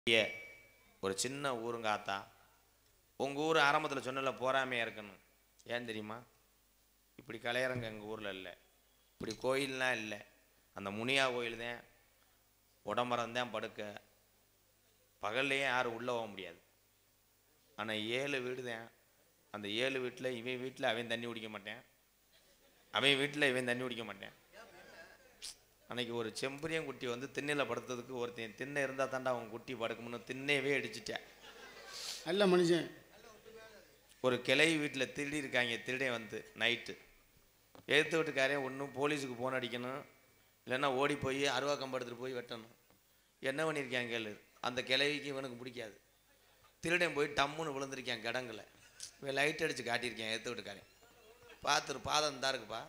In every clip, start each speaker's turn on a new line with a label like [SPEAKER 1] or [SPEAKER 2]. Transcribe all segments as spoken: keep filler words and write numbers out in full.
[SPEAKER 1] ஒரு சின்ன ஊருங்காத்தா. உங்கள் ஊர் ஆரம்பத்தில் சொன்னல போறாமையாக இருக்கணும். ஏன் தெரியுமா? இப்படி கலையரங்க எங்கள் ஊரில் இல்லை, இப்படி கோயில்லாம் இல்லை. அந்த முனியா கோயில் தான், உடம்பரம் தான் படுக்க, பகல்லையே யாரும் உள்ளே போக முடியாது. ஆனால் ஏழு வீடு தான். அந்த ஏழு வீட்டில் இவன் வீட்டில் அவன் தண்ணி குடிக்க மாட்டேன், அவன் வீட்டில் இவன் தண்ணி குடிக்க மாட்டேன். அன்னைக்கு ஒரு செம்பரியம் குட்டி வந்து திண்ணையில் படுத்ததுக்கு ஒருத்தன் திண்ணை இருந்தால் தாண்டா அவன் குட்டி படுக்கணும்னு திண்ணையவே அடிச்சுட்டேன்.
[SPEAKER 2] நல்ல மனுஷன்.
[SPEAKER 1] ஒரு கிளை வீட்டில் திருடி இருக்காங்க. திருடே வந்து நைட்டு எழுத்து வீட்டுக்காரே ஒன்றும் போலீஸுக்கு ஃபோன் அடிக்கணும், இல்லைன்னா ஓடி போய் அருவா கம்பு எடுத்துகிட்டு போய் வெட்டணும். என்ன பண்ணியிருக்காங்க கேளு. அந்த கிளைக்கு இவனுக்கு பிடிக்காது. திருடன் போய் டம்முன்னு விழுந்திருக்கான் கிடங்குல. இவன் லைட் அடித்து காட்டியிருக்கேன் எழுத்து வீட்டுக்காரன். பார்த்துரு பாதம் தான் இருக்குப்பா.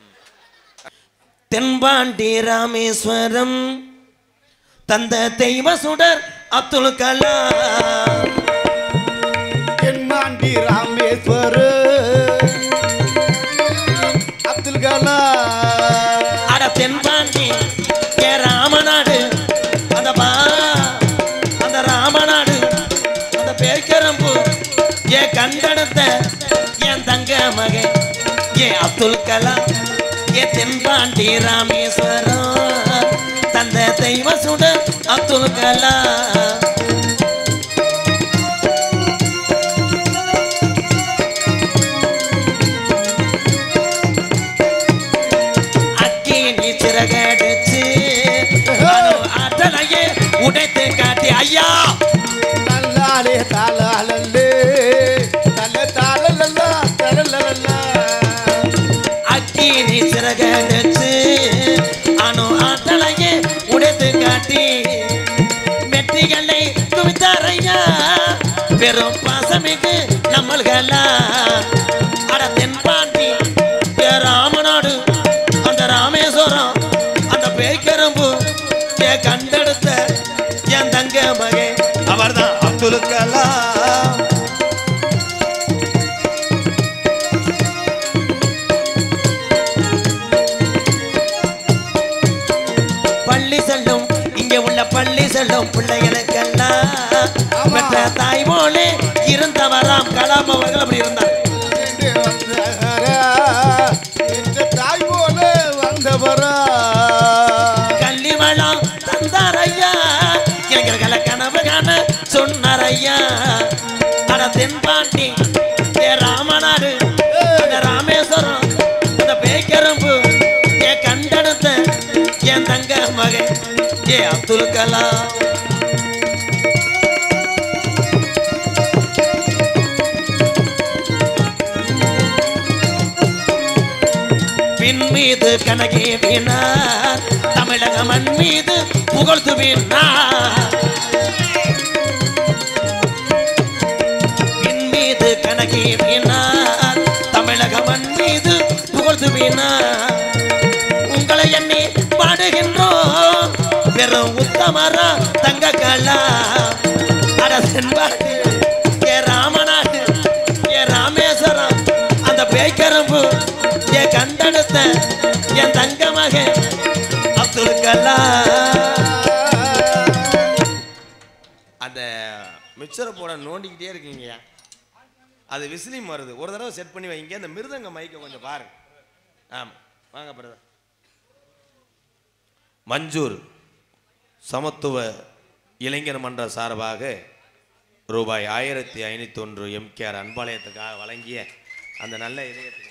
[SPEAKER 3] தென்பாண்டி ராமேஸ்வரம் தந்த தெய்வ சுடர் அப்துல் கலாம்.
[SPEAKER 2] தென்பாண்டி ராமேஸ்வரம் அப்துல் கலாம்.
[SPEAKER 3] அட தென்பாண்டி ஏ ராமநாடு, அந்த பா அந்த ராமநாடு, அந்த பேக்கரம்பு ஏ கண்டெடுத்த என் தங்க மகன் ஏ அப்துல் கலாம். ஏ தென்பாண்டி ராமேஸ்வரம் தந்த தெய்வ சுடர் அப்துல் கலாம். அக்கினி சிறகடிச்சு ஆற்றலையே உடைத்து காட்டி ஐயா
[SPEAKER 2] தல்லாலே தாளாலே தல்ல தாளலல்லா தலலல்லா.
[SPEAKER 3] அக்கினி சிறகடிச்சு அணு ஆற்றலையே உடைத்து காட்டி வெற்றிகளை குவித்தாரையா பெரும் பாசமிகு நம்மள்களா. அட தென்பாண்டி ஏ ராமநாடு, அந்த ராமேஸ்வரம், அந்த பேய்கரும்பு ஏ கண்டெடுத்த என் தங்க மகன் அவர்தான் அப்துல் கலாம். பள்ளி செல்லும் இங்கே உள்ள பள்ளி செல்லும் பிள்ளைகளுக்கெல்லாம் பெற்ற தாய் போலே இருந்தவராம் கலாம் அவர்கள். அப்படி இருந்தார்.
[SPEAKER 2] தாய் போல வந்தவரா
[SPEAKER 3] கல்வி வளம் தந்தார் ஐயா, இளைஞர்களை கனவு காண சொன்னார் ஐயா. அட தென்பாண்டி ஏ ராமநாடு, அந்த ராமேஸ்வரம், அந்த பேய்கரும்பு ஏ கண்டெடுத்த என் தங்க மகன் ஏ அப்துல் கலாம். பின் மீது கனகே வீணார், தமிழக மண் மீது புகழ்ந்து வீணார். பின் மீது கனகே வீணார், தமிழக மண் மீது புகழ்ந்து வீணார். உங்களை எண்ணி பாடுகின்றோம் பெரும் உத்தமரா தங்க கலா. அட தென்பாண்டி ஏ ராமநாடு, ஏ ராமேஸ்வரம், அந்த பேய்கரும்பு ஏ கண்டெடுத்த என் தங்க மகன் அப்துல் கலாம்.
[SPEAKER 1] அந்த மிக்சரை போட நோண்டிக்கிட்டே இருக்கீங்க, அது விசிலிங் வருது. ஒரு தடவை செட் பண்ணி வைங்க. அந்த மிருதங்க மைக்கை கொஞ்சம் பாருங்க. ஆமாம் வாங்க பிரதர். மஞ்சூர் சமத்துவ இளைஞர் மன்ற சார்பாக ரூபாய் ஆயிரத்தி ஐநூற்றி ஒன்று எம்கேஆர் அன்பாலயத்துக்காக வழங்கிய அந்த நல்ல இதயத்துக்கு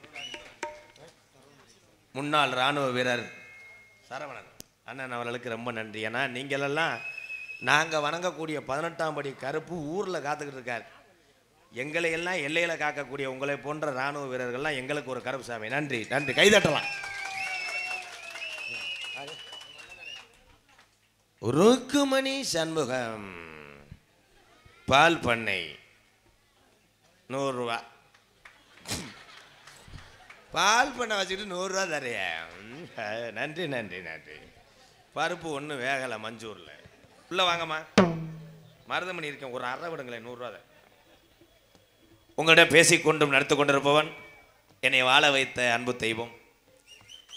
[SPEAKER 1] முன்னாள் இராணுவ வீரர் சரவணன் அண்ணன் அவர்களுக்கு ரொம்ப நன்றி. ஏன்னா நீங்களெல்லாம் நாங்கள் வணங்கக்கூடிய பதினெட்டாம் படி கருப்பு ஊரில் காத்துக்கிட்டு இருக்கார். எங்களை எல்லாம் எல்லையில் காக்கக்கூடிய உங்களை போன்ற இராணுவ வீரர்கள்லாம் எங்களுக்கு ஒரு கருப்பு சாமி. நன்றி நன்றி, கைதட்டலாம். ருக்குமணி சண்முகம் பால் பண்ணை நூறுரூவா. பால் பண்ணை வச்சுக்கிட்டு நூறுரூவா தரையா? நன்றி நன்றி நன்றி. பருப்பு ஒன்றும் வேகலை மஞ்சூரில். உள்ளே வாங்கம்மா, மருதமணி இருக்கேன், ஒரு அரை விடுங்களேன், நூறுரூவா. உங்களிடம் பேசிக்கொண்டும் நடத்து கொண்டிருப்பவன் என்னை வாழ வைத்த அன்பு தெய்வம்.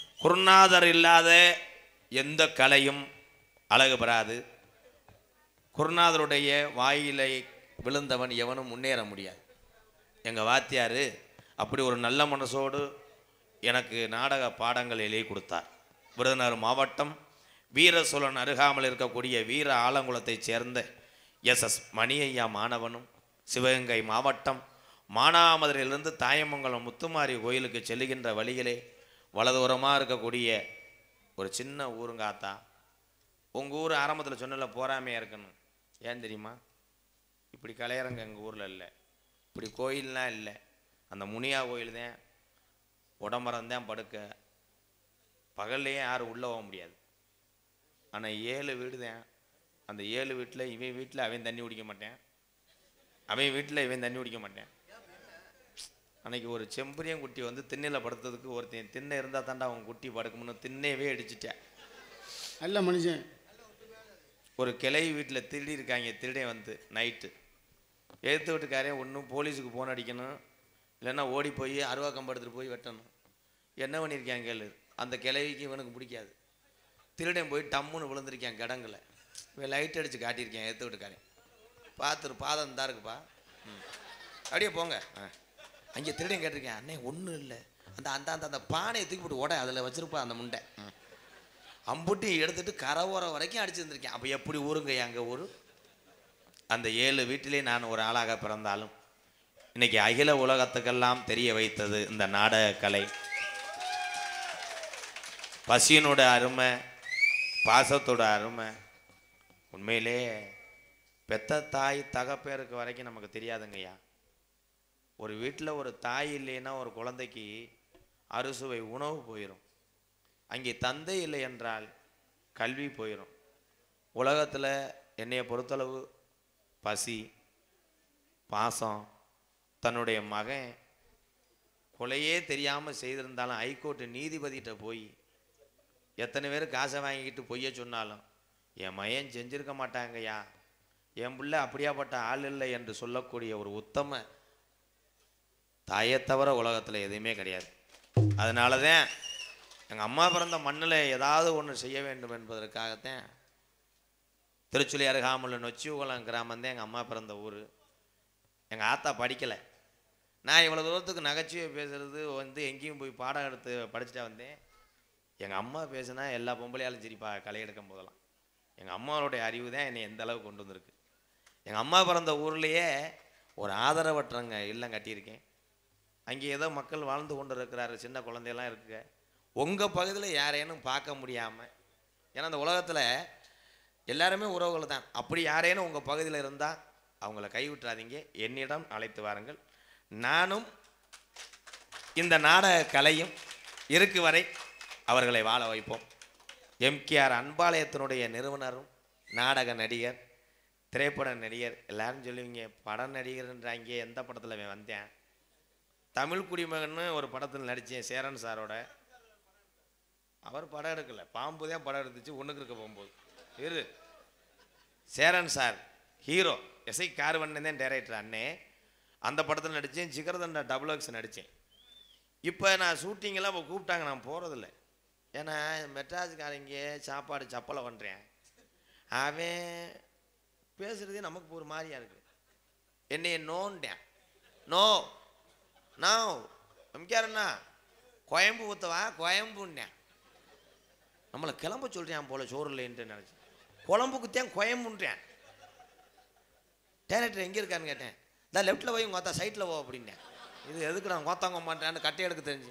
[SPEAKER 1] குருநாதர் இல்லாத எந்த கலையும் அழகு பெறாது. குருநாதருடைய வாயிலை விழுந்தவன் எவனும் முன்னேற முடியாது. எங்கள் வாத்தியார் அப்படி ஒரு நல்ல மனசோடு எனக்கு நாடக பாடங்கள் எழுதி கொடுத்தார். விருதுநகர் மாவட்டம் வீர சோழன் அருகாமல் இருக்கக்கூடிய வீர ஆலங்குளத்தைச் சேர்ந்த எஸ் எஸ் மணியையா மாணவனும், சிவகங்கை மாவட்டம் மானாமதுரையிலிருந்து தாயமங்கலம் முத்துமாரி கோயிலுக்கு செல்லுகின்ற வழியிலே வலதுபுறமாக இருக்கக்கூடிய ஒரு சின்ன ஊருங்காத்தா. உங்கள் ஊர் ஆரம்பத்தில் சொன்னல போராமையாக இருக்கணும். ஏன் தெரியுமா? இப்படி கலையரங்க எங்கள் ஊரில் இல்லை, இப்படி கோயில்லாம் இல்லை. அந்த முனியா கோயில் தான் உடம்பரம் தான் படுக்க, பகல்லையே யாரும் உள்ளே போக முடியாது. ஆனால் ஏழு வீடு தான். அந்த ஏழு வீட்டில் இவன் வீட்டில் அவன் தண்ணி குடிக்க மாட்டேன், அவன் வீட்டில் இவன் தண்ணி குடிக்க மாட்டேன். அன்னைக்கு ஒரு செம்பரியம் குட்டி வந்து திண்ணையில் படுத்ததுக்கு ஒருத்தன் திண்ணை இருந்தால் தாண்டா அவன் குட்டி படுக்கணும்னு திண்ணையவே அடிச்சுட்டேன்.
[SPEAKER 2] நல்ல மனுஷன்.
[SPEAKER 1] ஒரு கிளை வீட்டில் திருடி இருக்காங்க. திருடே வந்து நைட்டு எடுத்து வீட்டுக்காரே ஒன்றும் போலீஸுக்கு ஃபோன் அடிக்கணும், இல்லைன்னா ஓடி போய் அருவா கம்பு எடுத்துகிட்டு போய் வெட்டணும். என்ன பண்ணியிருக்காங்க கேளு. அந்த கிளைவிக்கு இவனுக்கு பிடிக்காது. திருடன் போய் டம்முன்னு விழுந்திருக்கான் கிடங்குல. இவன் லைட் அடித்து காட்டியிருக்கேன் எடுத்து வீட்டுக்காரன். பார்த்துரு பாதம் தான் இருக்குப்பா, ம் அப்படியே போங்க. ஆ அங்கே திருடன் கேட்டிருக்கேன், அண்ணே ஒன்றும் இல்லை, அந்த அந்த அந்த அந்த பானையை தூக்கி போட்டு உட அதில் வச்சுருப்பா அந்த முண்டை. அம்புட்டி எடுத்துட்டு கரவோரம் வரைக்கும் அடிச்சுருந்துருக்கேன். அப்போ எப்படி ஊருங்க எங்கள் ஊர்? அந்த ஏழு வீட்டிலே நான் ஒரு ஆளாக பிறந்தாலும் இன்னைக்கு அகில உலகத்துக்கெல்லாம் தெரிய வைத்தது இந்த நாடக கலை. பசியனோட அருமை, பாசத்தோட அருமை உண்மையிலே பெத்த தாய் தகப்பேருக்கு வரைக்கும் நமக்கு தெரியாதுங்கய்யா. ஒரு வீட்டில் ஒரு தாய் இல்லைன்னா ஒரு குழந்தைக்கு அறுசுவை உணவு போயிடும். அங்கே தந்தை இல்லை என்றால் கல்வி போயிடும். உலகத்தில் என்னைய பொறுத்தளவு பசி, பாசம், தன்னுடைய மகன் கொலையே தெரியாமல் செய்திருந்தாலும் ஹைகோர்ட்டு நீதிபதிகிட்ட போய் எத்தனை பேர் காசை வாங்கிக்கிட்டு பொய்ய சொன்னாலும் என் மகன் செஞ்சிருக்க மாட்டாங்கய்யா, என் பிள்ளை அப்படியாப்பட்ட ஆள் இல்லை என்று சொல்லக்கூடிய ஒரு உத்தம தாயை தவிர உலகத்தில் எதுவுமே கிடையாது. அதனால தான் எங்கள் அம்மா பிறந்த மண்ணில் ஏதாவது ஒன்று செய்ய வேண்டும் என்பதற்காகத்தான் திருச்சுழி அருகாமல் நொச்சிகுளம் கிராமந்தான் எங்கள் அம்மா பிறந்த ஊர். எங்கள் ஆத்தா படிக்கலை. நான் இவ்வளோ தூரத்துக்கு நகைச்சுவை பேசுகிறது வந்து எங்கேயும் போய் பாடம் எடுத்து படிச்சுட்டா வந்தேன். எங்கள் அம்மா பேசுனா எல்லா பொம்பளையாலும் சிரிப்பா களை எடுக்கும் போதெல்லாம். எங்கள் அம்மாவோடைய அறிவு தான் என்னை எந்த அளவுக்கு கொண்டு வந்திருக்கு. எங்கள் அம்மா பிறந்த ஊர்லேயே ஒரு ஆதரவற்றங்க இல்லம் கட்டியிருக்கேன். அங்கே ஏதோ மக்கள் வாழ்ந்து கொண்டு இருக்கிறாரு, சின்ன குழந்தையெல்லாம் இருக்குங்க. உங்கள் பகுதியில் யாரேனும் பார்க்க முடியாமல், ஏன்னா அந்த உலகத்தில் எல்லாருமே உறவுகள் தான். அப்படி யாரேனும் உங்கள் பகுதியில் இருந்தால் அவங்கள கைவிட்டுறாதீங்க, என்னிடம் அழைத்து வாருங்கள். நானும் இந்த நாடக கலையும் இருக்கு வரை அவர்களை வாழ வைப்போம். எம்கேஆர் அன்பாலயத்தினுடைய நிறுவனரும் நாடக நடிகர், திரைப்பட நடிகர். எல்லாரும் சொல்லுவீங்க படம் நடிகர்ன்றாங்க, எந்த படத்தில் வந்தேன்? தமிழ் குடிமகன்னு ஒரு படத்தில் நடித்தேன் சேரன் சாரோட. அவர் படம் எடுக்கலை, பாம்பு தான் படம் எடுத்துச்சு. ஒன்றுக்கு இருக்க போகும்போது இரு Cheran sir hero, SI Karvannan தான் டைரக்டர் அண்ணே. அந்த படத்தில் நடித்தேன். ஜிகர்தண்டா டபுள் எக்ஸ் நடித்தேன். இப்போ நான் ஷூட்டிங்கெல்லாம் இப்போ கூப்பிட்டாங்க, நான் போகிறதில்ல. ஏன்னா மெட்ராஸுக்காரங்க சாப்பாடு சப்பலை பண்ணுறேன். அவன் பேசுகிறதே நமக்கு ஒரு மாதிரியாக இருக்குது. என்னைய நோண்டேன். No no எம்கேஆர்ண்ணா கோயம்பு ஊற்றவா கோயம்புன்னேன். நம்மளை கிளம்ப சொல்கிறேன் போல சோறு இல்லைன்ட்டு நினச்சேன். குழம்புக்குத்தேன் கோயம்புன்றேன். டைரக்டர் எங்கே இருக்கான்னு கேட்டேன். இந்த லெஃப்ட்டில் போய் உங்கள் அத்தா சைட்டில் போ அப்படின்னேன். இது எதுக்கு நான் கோத்தாங்க மாட்டேன்னு கட்டை எடுக்க தெரிஞ்சு.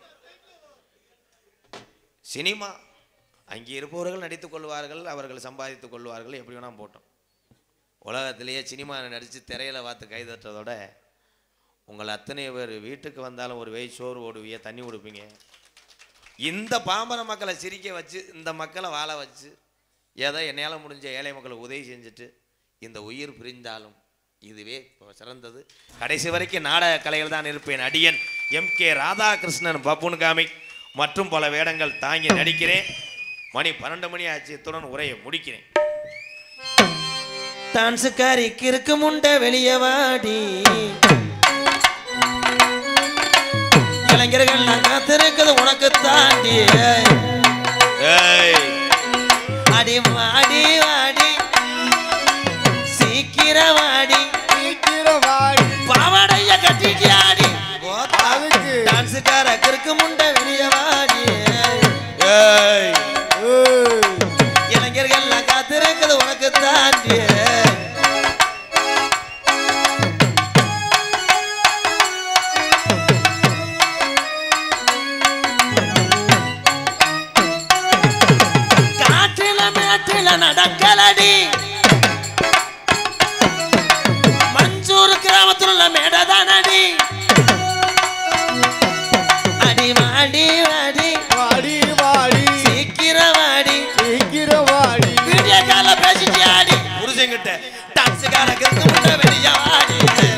[SPEAKER 1] சினிமா அங்கே இருப்பவர்கள் நடித்து கொள்வார்கள், அவர்கள் சம்பாதித்து கொள்வார்கள், எப்படி வேணால் போட்டோம். உலகத்திலேயே சினிமா நடித்து திரையில் பார்த்து கைதட்டுறதோட உங்களை அத்தனை பேர் வீட்டுக்கு வந்தாலும் ஒரு வெய் சோறு ஓடுவிய, தண்ணி கொடுப்பீங்க. இந்த பாம்பர மக்களை சிரிக்க வச்சு, இந்த மக்களை வாழ வச்சு, ஏதோ என்னால் முடிஞ்ச ஏழை மக்களை உதவி செஞ்சுட்டு இந்த உயிர் பிரிந்தாலும் இதுவே சிறந்தது. கடைசி வரைக்கும் நாடக கலைகள் தான் இருப்பேன். அடியன் எம் கே ராதாகிருஷ்ணன் பப்புன்காமி மற்றும் பல வேடங்கள் தாங்கி நடிக்கிறேன். மணி பன்னெண்டு மணி ஆச்சு, இத்துடன் உரையை முடிக்கிறேன்.
[SPEAKER 3] டான்ஸுக்காரிக்கு இருக்கு முண்டை வெளியே வாடி, இளைஞர்கள் நான் காத்திருக்குது உனக்கு தாண்டி. அடி வாடி வாடி சீக்கிரவாடி
[SPEAKER 2] சீக்கிரவாடி
[SPEAKER 3] பாவாடைய கட்டிட்டு ஆடி
[SPEAKER 2] அதுக்கு
[SPEAKER 3] டான்ஸுக்கார கிறுக்கு முண்டை வெளியவாடி ஏய்
[SPEAKER 2] ஏய்,
[SPEAKER 3] இளைஞர்கள்லாம் காத்திருக்குது உனக்கு தாண்டி காற்றில மேட்டில நடக்கலடி மஞ்சூர் கிராமத்தில் உள்ள மேடதானடி அடி வாடி வாடி
[SPEAKER 2] வாடி வாடி
[SPEAKER 3] சீக்கிரவாடி
[SPEAKER 2] சீக்கிரவாடி
[SPEAKER 3] வீடியோ கால பேசிட்டு ஆடி புருஷங்கிட்ட டான்ஸுக்கார கிறுக்கு முண்டை வெளியவாடி